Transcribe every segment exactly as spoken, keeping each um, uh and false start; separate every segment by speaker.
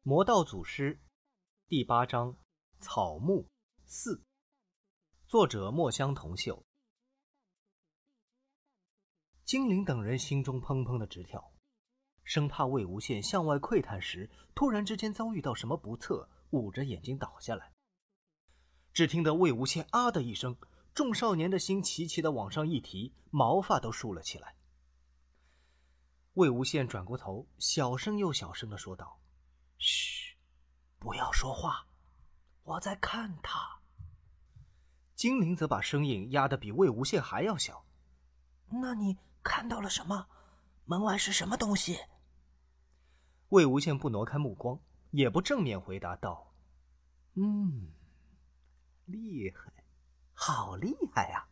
Speaker 1: 魔道祖师第八章草木四，作者墨香铜臭。精灵等人心中砰砰的直跳，生怕魏无羡向外窥探时突然之间遭遇到什么不测，捂着眼睛倒下来。只听得魏无羡啊的一声，众少年的心齐齐的往上一提，毛发都竖了起来。魏无羡转过头，小声又小声的说道：嘘，不要说话，我在看他。精灵则把声音压得比魏无羡还要小。
Speaker 2: 那你看到了什么？门外是什么东西？
Speaker 1: 魏无羡不挪开目光，也不正面回答道：嗯，厉害，好厉害呀！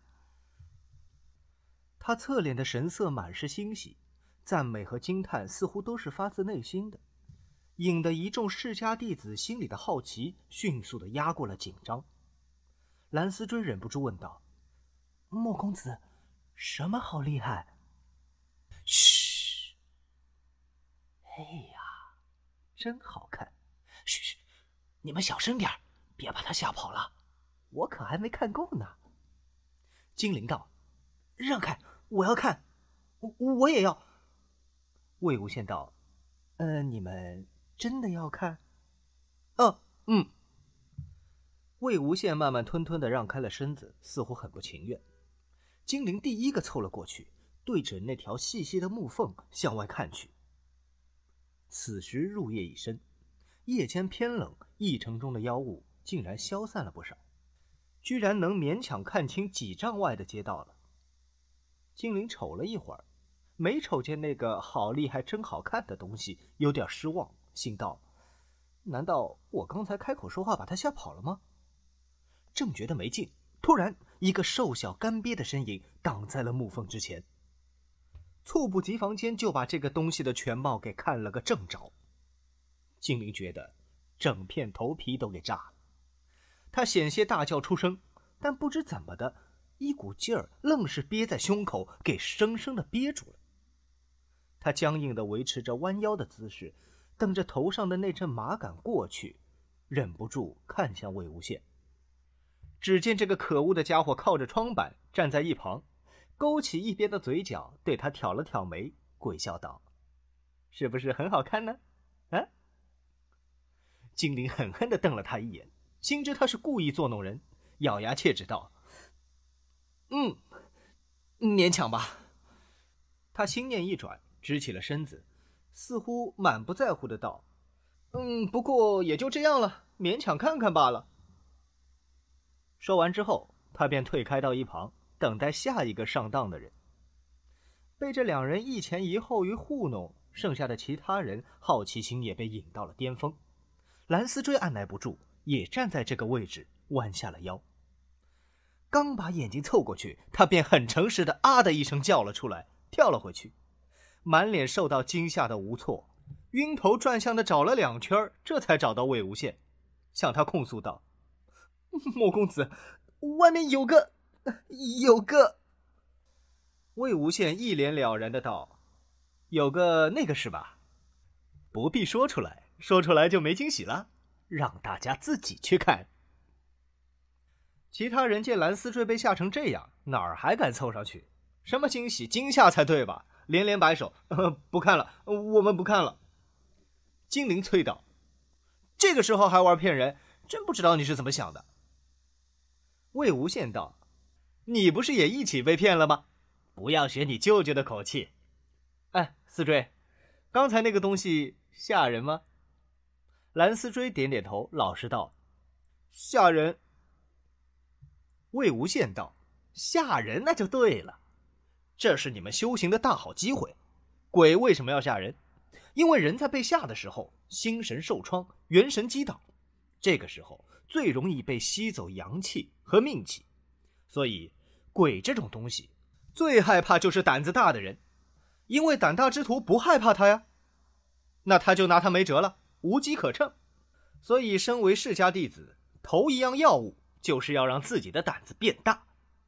Speaker 1: 他侧脸的神色满是欣喜，赞美和惊叹似乎都是发自内心的，引得一众世家弟子心里的好奇迅速地压过了紧张。蓝思追忍不住问道：莫公子，什么好厉害？
Speaker 2: 嘘！
Speaker 1: 哎呀，真好看！
Speaker 2: 嘘嘘，你们小声点，别把他吓跑了，
Speaker 1: 我可还没看够呢。精灵道：
Speaker 2: 让开，我要看，
Speaker 1: 我我也要。魏无羡道：呃，你们真的要看？哦，嗯。魏无羡慢慢吞吞地让开了身子，似乎很不情愿。精灵第一个凑了过去，对准那条细细的木缝向外看去。此时入夜已深，夜间偏冷，一城中的妖物竟然消散了不少，居然能勉强看清几丈外的街道了。精灵瞅了一会儿，没瞅见那个好厉害真好看的东西，有点失望，心道：难道我刚才开口说话把他吓跑了吗？正觉得没劲，突然一个瘦小干瘪的身影挡在了木缝之前，猝不及防间就把这个东西的全貌给看了个正着。精灵觉得整片头皮都给炸了，他险些大叫出声，但不知怎么的，一股劲儿愣是憋在胸口，给生生的憋住了。他僵硬地维持着弯腰的姿势，瞪着头上的那阵麻感过去，忍不住看向魏无羡。只见这个可恶的家伙靠着窗板站在一旁，勾起一边的嘴角，对他挑了挑眉，鬼笑道：是不是很好看呢？啊？精灵狠狠地瞪了他一眼，心知他是故意作弄人，咬牙切齿道：嗯，勉强吧。他心念一转，直起了身子，似乎满不在乎的道：嗯，不过也就这样了，勉强看看罢了。说完之后，他便退开到一旁，等待下一个上当的人。被这两人一前一后于糊弄，剩下的其他人好奇心也被引到了巅峰。蓝思追按耐不住，也站在这个位置，弯下了腰。刚把眼睛凑过去，他便很诚实的啊的一声叫了出来，跳了回去，满脸受到惊吓的无措，晕头转向的找了两圈，这才找到魏无羡，向他控诉道：莫公子，外面有个有个。魏无羡一脸了然的道：有个那个是吧？不必说出来，说出来就没惊喜了，让大家自己去看。其他人见蓝思追被吓成这样，哪儿还敢凑上去？什么惊喜惊吓才对吧？连连摆手：呃、不看了，我们不看了。精灵催道：这个时候还玩骗人，真不知道你是怎么想的。魏无羡道：你不是也一起被骗了吗？不要学你舅舅的口气。哎，思追，刚才那个东西吓人吗？蓝思追点点头，老实道：吓人。魏无羡道：吓人那就对了，这是你们修行的大好机会。鬼为什么要吓人？因为人在被吓的时候，心神受创，元神激荡，这个时候最容易被吸走阳气和命气，所以鬼这种东西最害怕就是胆子大的人，因为胆大之徒不害怕他呀，那他就拿他没辙了，无机可乘。所以身为世家弟子，头一样要务就是要让自己的胆子变大。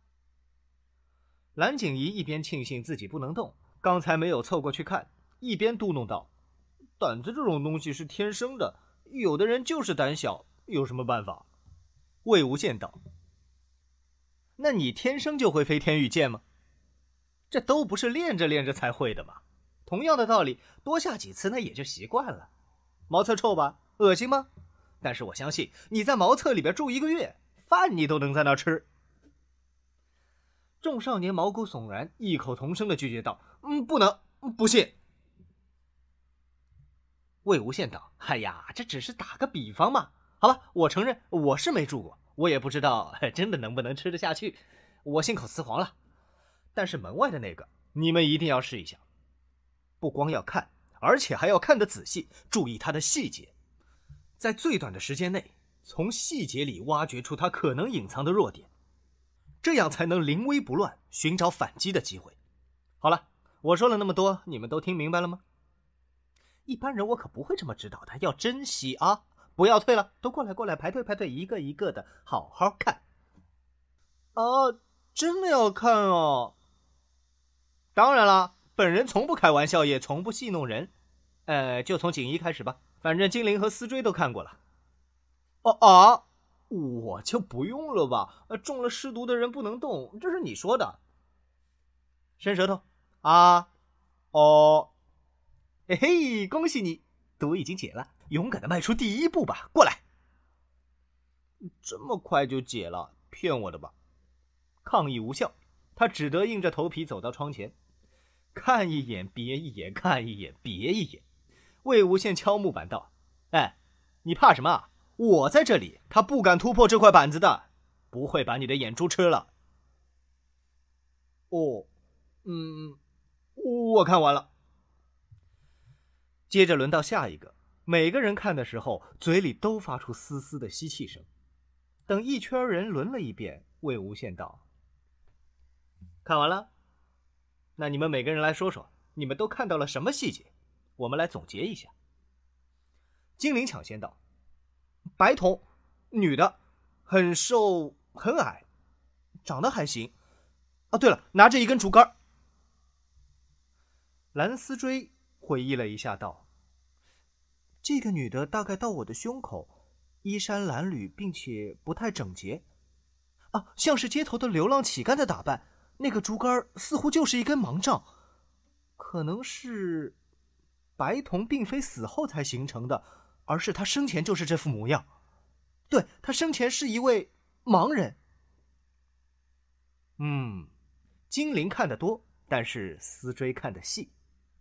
Speaker 1: 蓝景怡一边庆幸自己不能动，刚才没有凑过去看，一边嘟哝道：胆子这种东西是天生的， 有的人就是胆小，有什么办法？魏无羡道：那你天生就会飞天御剑吗？这都不是练着练着才会的吗？同样的道理，多下几次那也就习惯了。茅厕臭吧？恶心吗？但是我相信你在茅厕里边住一个月，饭你都能在那儿吃。众少年毛骨悚然，异口同声地拒绝道：嗯，不能，不信。魏无羡道：哎呀，这只是打个比方嘛。好吧，我承认我是没住过，我也不知道真的能不能吃得下去，我信口雌黄了。但是门外的那个，你们一定要试一下。不光要看，而且还要看得仔细，注意它的细节，在最短的时间内，从细节里挖掘出它可能隐藏的弱点，这样才能临危不乱，寻找反击的机会。好了，我说了那么多，你们都听明白了吗？一般人我可不会这么指导的，要珍惜啊！不要退了，都过来过来，排队排队，一个一个的好好看。哦，真的要看哦？当然了，本人从不开玩笑，也从不戏弄人。呃，就从锦衣开始吧，反正精灵和丝锥都看过了。哦啊，我就不用了吧？中了尸毒的人不能动，这是你说的。伸舌头，啊，哦，嘿嘿，恭喜你，毒已经解了，勇敢的迈出第一步吧，过来。这么快就解了？骗我的吧？抗议无效，他只得硬着头皮走到窗前，看一眼别一眼，看一眼别一眼。魏无羡敲木板道：哎，你怕什么啊？我在这里，他不敢突破这块板子的，不会把你的眼珠吃了。哦，嗯，我看完了。接着轮到下一个，每个人看的时候，嘴里都发出丝丝的吸气声。等一圈人轮了一遍，魏无羡道：看完了？那你们每个人来说说，你们都看到了什么细节？我们来总结一下。精灵抢先道：白瞳，女的，很瘦很矮，长得还行。啊，对了，拿着一根竹竿。蓝丝锥回忆了一下道：这个女的大概到我的胸口，衣衫褴褛，并且不太整洁。啊，像是街头的流浪乞丐的打扮。那个竹竿似乎就是一根盲杖，可能是白瞳并非死后才形成的，而是他生前就是这副模样。对，他生前是一位盲人。嗯，精灵看得多，但是丝锥看得细。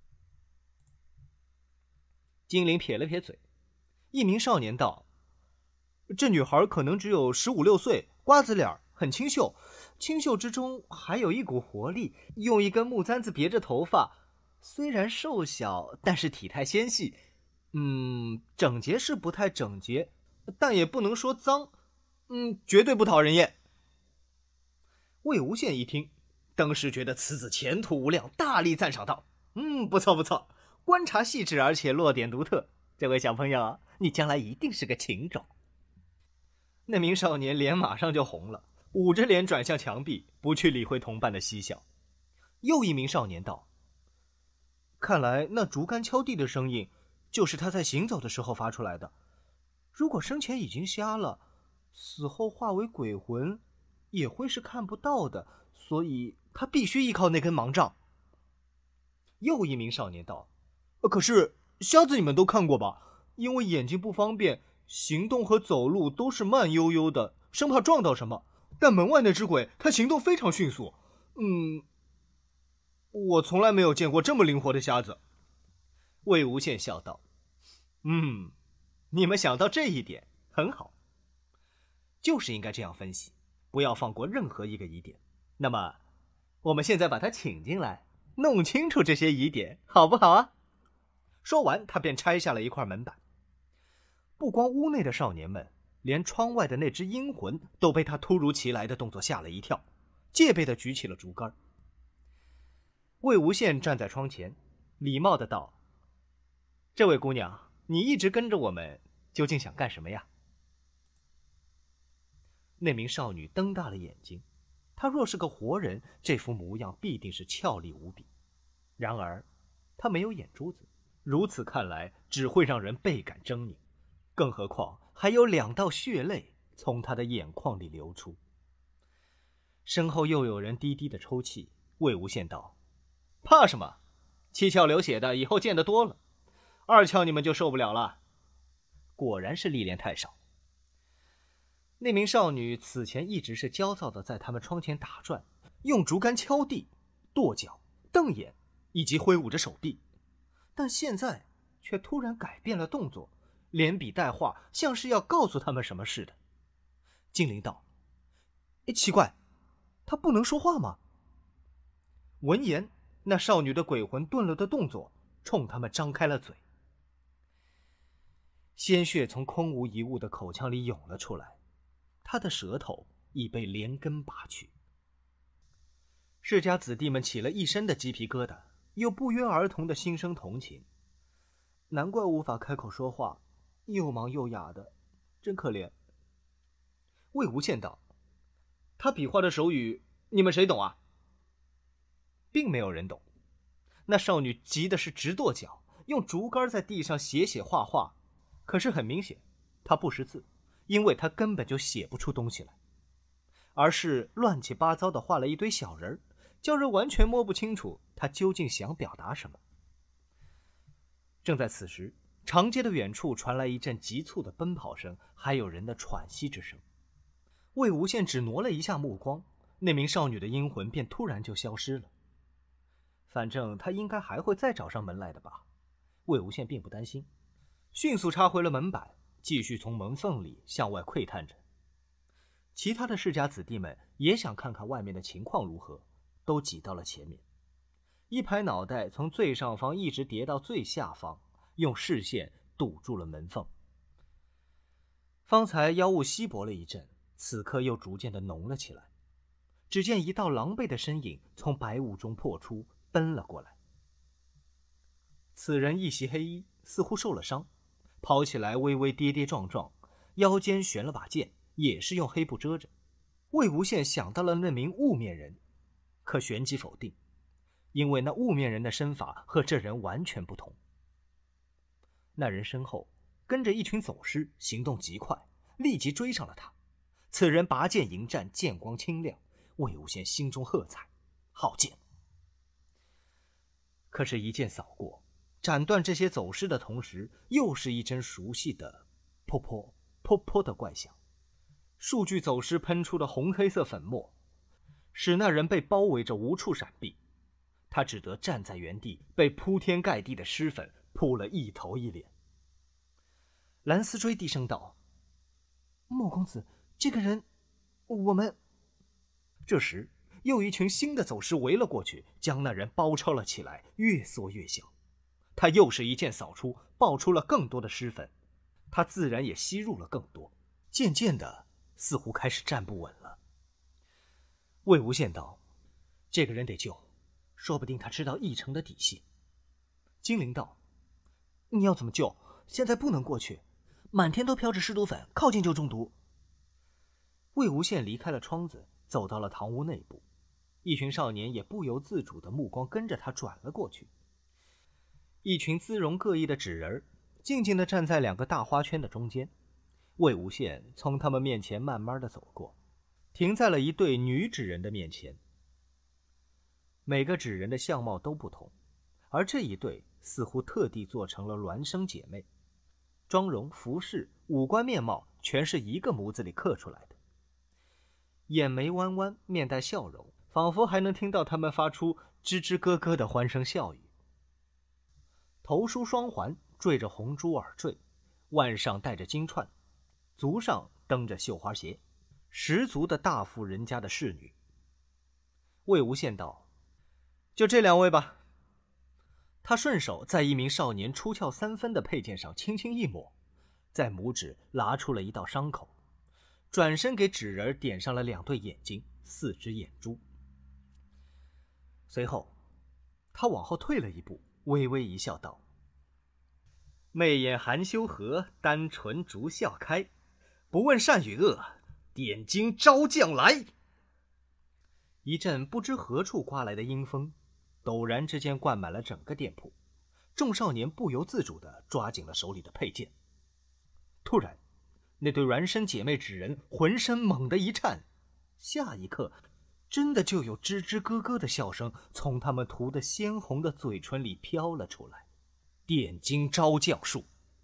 Speaker 1: 精灵撇了撇嘴，一名少年道：这女孩可能只有十五六岁，瓜子脸，很清秀，清秀之中还有一股活力，用一根木簪子别着头发，虽然瘦小，但是体态纤细。嗯，整洁是不太整洁，但也不能说脏。嗯，绝对不讨人厌。魏无羡一听，当时觉得此子前途无量，大力赞赏道：嗯，不错不错，观察细致，而且落点独特。这位小朋友，你将来一定是个情种。那名少年脸马上就红了，捂着脸转向墙壁，不去理会同伴的嬉笑。又一名少年道：看来那竹竿敲地的声音就是他在行走的时候发出来的。如果生前已经瞎了，死后化为鬼魂也会是看不到的，所以他必须依靠那根盲杖。又一名少年道：可是瞎子你们都看过吧？因为眼睛不方便，行动和走路都是慢悠悠的，生怕撞到什么。但门外那只鬼，他行动非常迅速。嗯，我从来没有见过这么灵活的瞎子。魏无羡笑道：嗯，你们想到这一点很好，就是应该这样分析，不要放过任何一个疑点。那么我们现在把他请进来，弄清楚这些疑点，好不好啊？说完，他便拆下了一块门板。不光屋内的少年们，连窗外的那只阴魂都被他突如其来的动作吓了一跳，戒备地举起了竹竿。魏无羡站在窗前，礼貌地道：这位姑娘，你一直跟着我们，究竟想干什么呀？那名少女瞪大了眼睛，她若是个活人，这副模样必定是俏丽无比。然而她没有眼珠子，如此看来只会让人倍感狰狞， 更何况还有两道血泪从他的眼眶里流出。身后又有人低低的抽泣，魏无羡道：“怕什么？七窍流血的以后见得多了，二窍你们就受不了了。”果然是历练太少。那名少女此前一直是焦躁地在他们窗前打转，用竹竿敲地、跺脚、瞪眼，以及挥舞着手臂，但现在却突然改变了动作，连笔带画，像是要告诉他们什么似的。精灵道：“哎，奇怪，她不能说话吗？”闻言，那少女的鬼魂顿了的动作，冲他们张开了嘴。鲜血从空无一物的口腔里涌了出来，她的舌头已被连根拔去。世家子弟们起了一身的鸡皮疙瘩，又不约而同的心生同情。难怪无法开口说话，又盲又哑的，真可怜。魏无羡道：“他比划的手语，你们谁懂啊？”并没有人懂。那少女急的是直跺脚，用竹竿在地上写写画画，可是很明显，她不识字，因为她根本就写不出东西来，而是乱七八糟的画了一堆小人，叫人完全摸不清楚她究竟想表达什么。正在此时，长街的远处传来一阵急促的奔跑声，还有人的喘息之声。魏无羡只挪了一下目光，那名少女的阴魂便突然就消失了。反正他应该还会再找上门来的吧，魏无羡并不担心，迅速插回了门板，继续从门缝里向外窥探着。其他的世家子弟们也想看看外面的情况如何，都挤到了前面，一排脑袋从最上方一直叠到最下方，用视线堵住了门缝。方才妖雾稀薄了一阵，此刻又逐渐的浓了起来。只见一道狼狈的身影从白雾中破出，奔了过来。此人一袭黑衣，似乎受了伤，跑起来微微跌跌撞撞，腰间悬了把剑，也是用黑布遮着。魏无羡想到了那名雾面人，可旋即否定，因为那雾面人的身法和这人完全不同。那人身后跟着一群走尸，行动极快，立即追上了他。此人拔剑迎战，剑光清亮，魏无羡心中喝彩，好剑。可是一剑扫过，斩断这些走尸的同时，又是一阵熟悉的噗噗噗噗的怪响。数具走尸喷出的红黑色粉末，使那人被包围着无处闪避，他只得站在原地，被铺天盖地的尸粉扑了一头一脸。蓝思追低声道：“莫公子，这个人，我们……”这时又一群新的走尸围了过去，将那人包抄了起来，越缩越小。他又是一剑扫出，爆出了更多的尸粉，他自然也吸入了更多，渐渐的似乎开始站不稳了。魏无羡道：“这个人得救，说不定他知道义城的底细。”精灵道：“你要怎么救？现在不能过去，满天都飘着尸毒粉，靠近就中毒。”魏无羡离开了窗子，走到了堂屋内部，一群少年也不由自主的目光跟着他转了过去。一群姿容各异的纸人静静地站在两个大花圈的中间。魏无羡从他们面前慢慢地走过，停在了一对女纸人的面前。每个纸人的相貌都不同，而这一对似乎特地做成了孪生姐妹，妆容、服饰、五官面貌全是一个模子里刻出来的。眼眉弯弯，面带笑容，仿佛还能听到他们发出吱吱咯咯的欢声笑语。头梳双环，缀着红珠耳坠，腕上戴着金串，足上蹬着绣花鞋，十足的大富人家的侍女。魏无羡道：“就这两位吧。”他顺手在一名少年出鞘三分的佩剑上轻轻一抹，在拇指拉出了一道伤口，转身给纸人点上了两对眼睛，四只眼珠。随后他往后退了一步，微微一笑道：“媚眼含羞合，单唇逐笑开，不问善与恶，点睛招将来。”一阵不知何处刮来的阴风陡然之间灌满了整个店铺，众少年不由自主地抓紧了手里的佩剑。 突然，那对孪生姐妹纸人浑身猛地一颤，下一刻，真的就有吱吱咯咯的笑声从他们涂得鲜红的嘴唇里飘了出来。点睛招降术，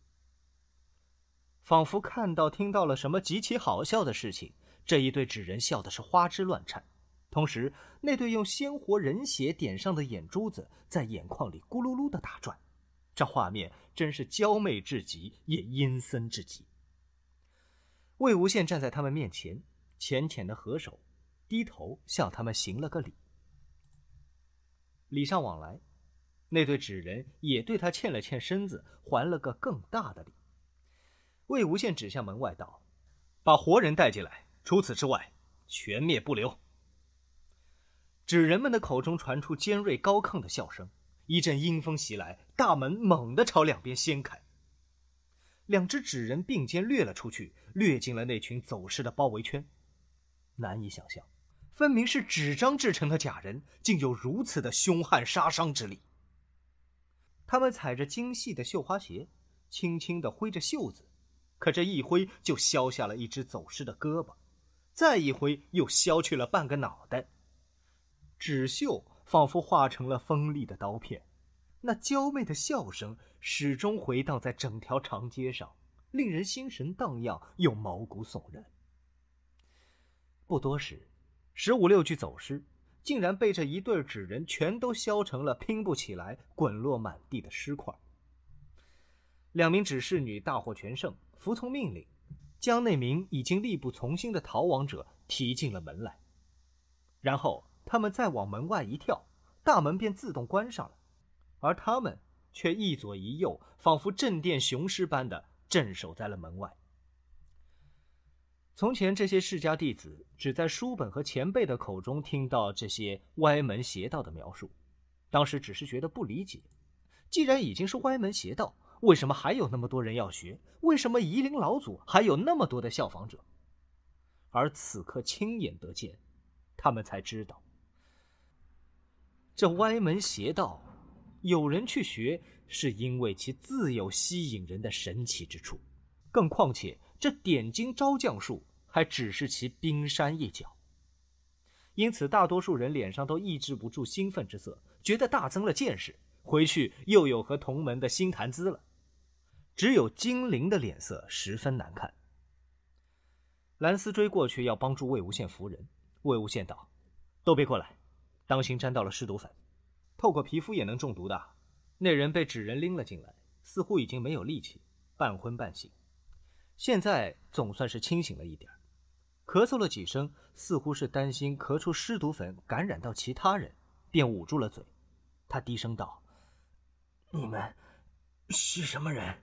Speaker 1: 仿佛看到听到了什么极其好笑的事情，这一对纸人笑的是花枝乱颤，同时那对用鲜活人血点上的眼珠子在眼眶里咕噜噜的打转，这画面真是娇媚至极，也阴森至极。魏无羡站在他们面前，浅浅的合手，低头向他们行了个礼。礼尚往来，那对纸人也对他欠了欠身子，还了个更大的礼。魏无羡指向门外道：“把活人带进来，除此之外，全灭不留。”纸人们的口中传出尖锐高亢的笑声，一阵阴风袭来，大门猛地朝两边掀开。两只纸人并肩掠了出去，掠进了那群走失的包围圈。难以想象，分明是纸张制成的假人，竟有如此的凶悍杀伤之力。他们踩着精细的绣花鞋，轻轻地挥着袖子，可这一挥就削下了一只走失的胳膊，再一挥又削去了半个脑袋。纸绣仿佛化成了锋利的刀片，那娇媚的笑声始终回荡在整条长街上，令人心神荡漾又毛骨悚然。不多时，十五六具走尸竟然被这一对纸人全都削成了拼不起来、滚落满地的尸块。两名指示女大获全胜，服从命令，将那名已经力不从心的逃亡者提进了门来。然后他们再往门外一跳，大门便自动关上了，而他们却一左一右，仿佛镇殿雄狮般的镇守在了门外。从前这些世家弟子只在书本和前辈的口中听到这些歪门邪道的描述，当时只是觉得不理解，既然已经是歪门邪道，为什么还有那么多人要学？为什么夷陵老祖还有那么多的效仿者？而此刻亲眼得见，他们才知道，这歪门邪道有人去学，是因为其自有吸引人的神奇之处，更况且这点睛招降术还只是其冰山一角。因此大多数人脸上都抑制不住兴奋之色，觉得大增了见识，回去又有和同门的新谈资了。只有精灵的脸色十分难看。蓝丝追过去要帮助魏无羡扶人，魏无羡道：“都别过来，当心沾到了尸毒粉，透过皮肤也能中毒的。”那人被纸人拎了进来，似乎已经没有力气，半昏半醒，现在总算是清醒了一点，咳嗽了几声，似乎是担心咳出尸毒粉感染到其他人，便捂住了嘴。他低声道：“
Speaker 2: 你们是什么人？”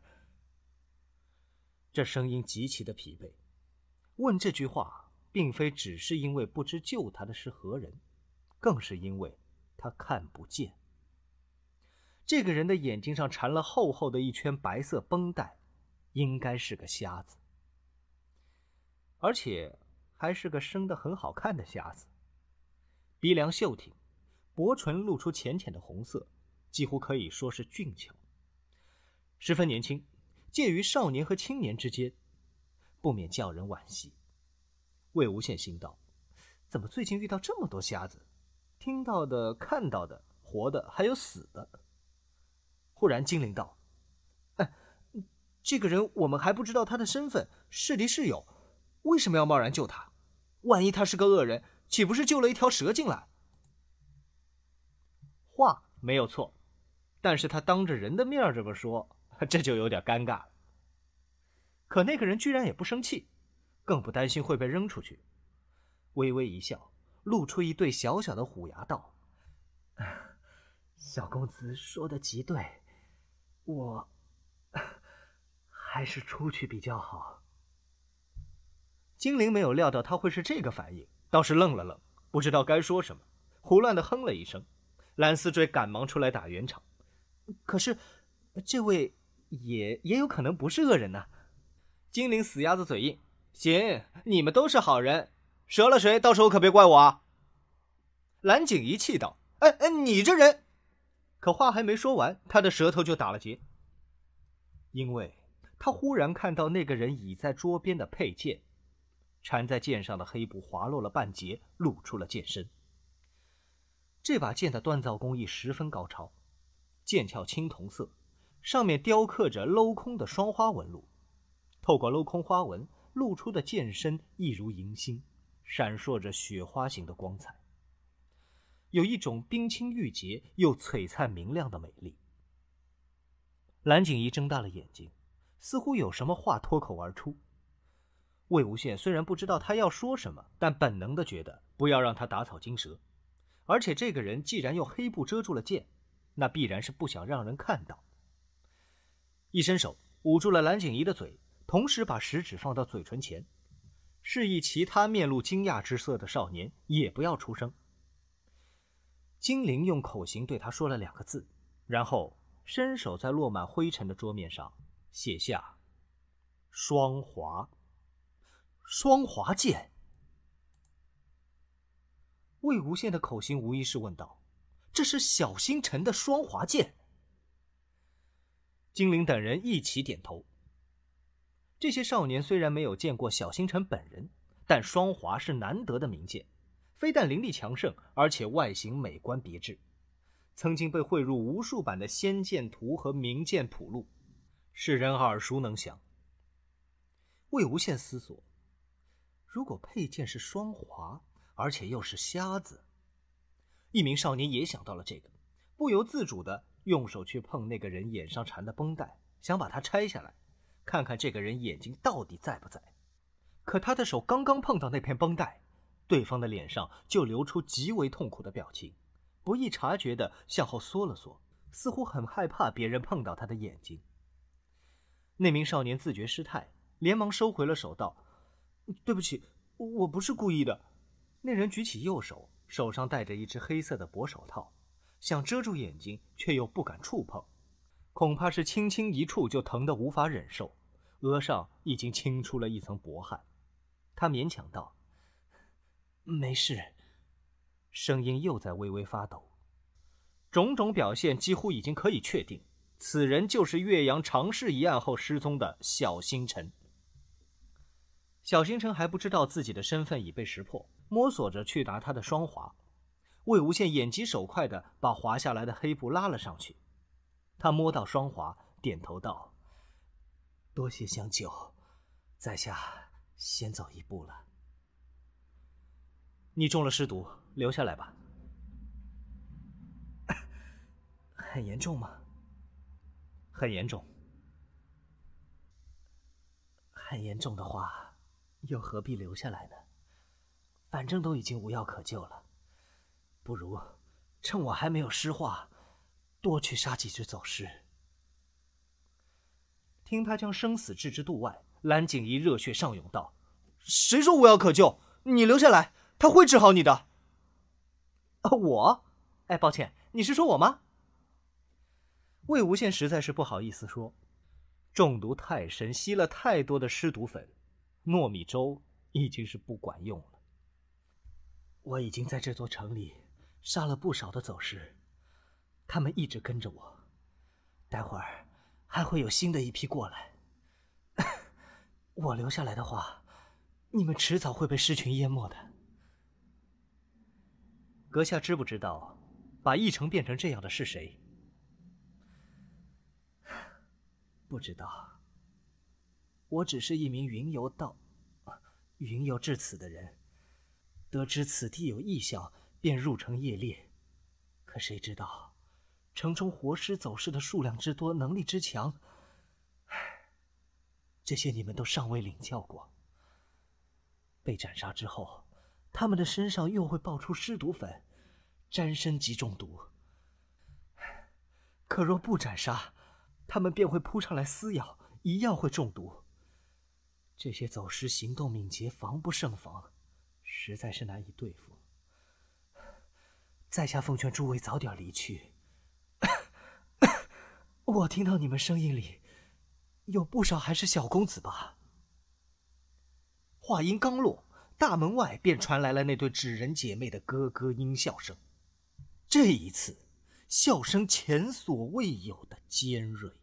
Speaker 1: 这声音极其的疲惫，问这句话并非只是因为不知救他的是何人，更是因为他看不见。这个人的眼睛上缠了厚厚的一圈白色绷带，应该是个瞎子，而且还是个生得很好看的瞎子。鼻梁秀挺，薄唇露出浅浅的红色，几乎可以说是俊俏，十分年轻，介于少年和青年之间，不免叫人惋惜。魏无羡心道：怎么最近遇到这么多瞎子？听到的、看到的，活的还有死的。忽然精灵道：哎，这个人我们还不知道他的身份，是敌是友，为什么要贸然救他？万一他是个恶人，岂不是救了一条蛇进来？话没有错，但是他当着人的面这么说，这就有点尴尬了。可那个人居然也不生气，更不担心会被扔出去，微微一笑，露出一对小小的虎牙道：
Speaker 2: 小公子说的极对，我还是出去比较好。
Speaker 1: 精灵没有料到他会是这个反应，倒是愣了愣，不知道该说什么，胡乱地哼了一声。蓝丝追赶忙出来打圆场：可是这位也也有可能不是恶人呢。精灵死鸭子嘴硬：行，你们都是好人，折了谁到时候可别怪我啊。蓝景一气道：哎哎，你这人！可话还没说完，他的舌头就打了结，因为他忽然看到那个人倚在桌边的佩剑，缠在剑上的黑布滑落了半截，露出了剑身。这把剑的锻造工艺十分高超，剑鞘青铜色，上面雕刻着镂空的双花纹路，透过镂空花纹露出的剑身一如银星，闪烁着雪花形的光彩，有一种冰清玉洁又璀璨明亮的美丽。蓝景怡睁大了眼睛，似乎有什么话脱口而出。魏无羡虽然不知道他要说什么，但本能地觉得不要让他打草惊蛇，而且这个人既然用黑布遮住了剑，那必然是不想让人看到。一伸手捂住了蓝景怡的嘴，同时把食指放到嘴唇前，示意其他面露惊讶之色的少年也不要出声。精灵用口型对他说了两个字，然后伸手在落满灰尘的桌面上写下双华。双华剑。魏无羡的口型无疑是问道：这是小星辰的双华剑？精灵等人一起点头。这些少年虽然没有见过小星辰本人，但双华是难得的名剑，非但灵力强盛，而且外形美观别致，曾经被绘入无数版的仙剑图和名剑谱录，世人耳熟能详。魏无羡思索，如果佩剑是双华，而且又是瞎子，一名少年也想到了这个，不由自主地用手去碰那个人眼上缠的绷带，想把它拆下来，看看这个人眼睛到底在不在。可他的手刚刚碰到那片绷带，对方的脸上就流出极为痛苦的表情，不易察觉地向后缩了缩，似乎很害怕别人碰到他的眼睛。那名少年自觉失态，连忙收回了手道：对不起，我不是故意的。那人举起右手，手上戴着一只黑色的薄手套，想遮住眼睛，却又不敢触碰，恐怕是轻轻一触就疼得无法忍受，额上已经沁出了一层薄汗。他勉强道：没事。声音又在微微发抖。种种表现几乎已经可以确定，此人就是岳阳常氏一案后失踪的小星辰。小星辰还不知道自己的身份已被识破，摸索着去拿他的双华。魏无羡眼疾手快地把滑下来的黑布拉了上去。他摸到双华，点头道：多谢相救，在下先走一步了。你中了尸毒，留下来吧。很严重吗？很严重。很严重的话，又何必留下来呢？反正都已经无药可救了，不如趁我还没有尸化，多去杀几只走尸。听他将生死置之度外，蓝景怡热血上涌道：谁说无药可救？你留下来，他会治好你的。啊，我？哎，抱歉，你是说我吗？魏无羡实在是不好意思说，中毒太深，吸了太多的尸毒粉，糯米粥已经是不管用了。我已经在这座城里杀了不少的走尸，他们一直跟着我，待会儿还会有新的一批过来。我留下来的话，你们迟早会被尸群淹没的。阁下知不知道，把一城变成这样的是谁？不知道。我只是一名云游到，云游至此的人，得知此地有异象，便入城夜猎。可谁知道，城中活尸走尸的数量之多，能力之强，这些你们都尚未领教过。被斩杀之后，他们的身上又会爆出尸毒粉，沾身即中毒。可若不斩杀，他们便会扑上来撕咬，一样会中毒。这些走尸行动敏捷，防不胜防，实在是难以对付。在下奉劝诸位早点离去。我听到你们声音里有不少还是小公子吧？话音刚落，大门外便传来了那对纸人姐妹的咯咯阴笑声。这一次，笑声前所未有的尖锐。